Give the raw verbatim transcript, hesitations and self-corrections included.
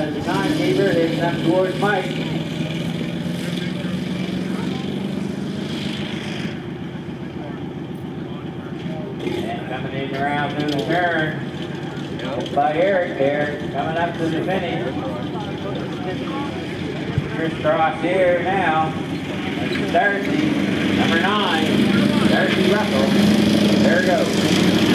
uh, the timekeeper. They come towards Mike. And coming in around through the turn by Eric there, coming up to the finish. Crisscross here now. Darcy, number nine, Darcy Russell. There it goes.